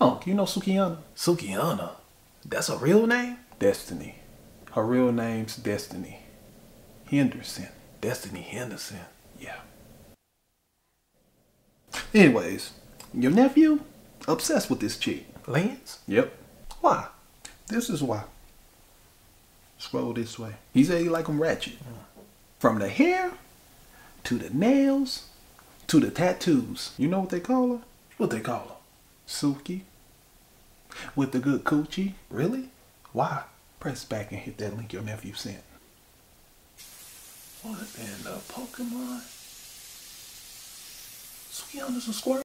Punk, you know Sukihana? Sukihana? That's a real name? Destiny. Her real name's Destiny Henderson. Destiny Henderson. Yeah. Anyways, your nephew obsessed with this chick. Lance? Yep. Why? This is why. Scroll this way. He said he like them ratchet. From the hair, to the nails, to the tattoos. You know what they call her? What they call her? Suki. With the good coochie. Really? Why? Press back and hit that link your nephew sent. What in the Pokemon? Sukihana's a squirt.